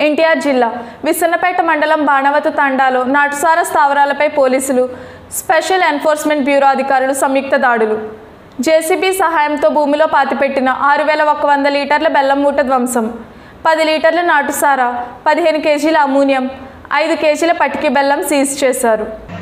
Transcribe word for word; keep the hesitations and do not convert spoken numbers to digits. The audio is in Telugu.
ఎన్టీఆర్ జిల్లా విసన్నపేట మండలం బాణవతు తండాలో నాటుసార స్థావరాలపై పోలీసులు స్పెషల్ ఎన్ఫోర్స్మెంట్ బ్యూరో అధికారులు సంయుక్త దాడులు. జేసీబీ సహాయంతో భూమిలో పాతిపెట్టిన ఆరు వేల ఒక వంద లీటర్ల బెల్లం మూట ధ్వంసం, పది లీటర్ల నాటుసార, పదిహేను కేజీల అమోనియం, ఐదు కేజీల పటికి బెల్లం సీజ్ చేశారు.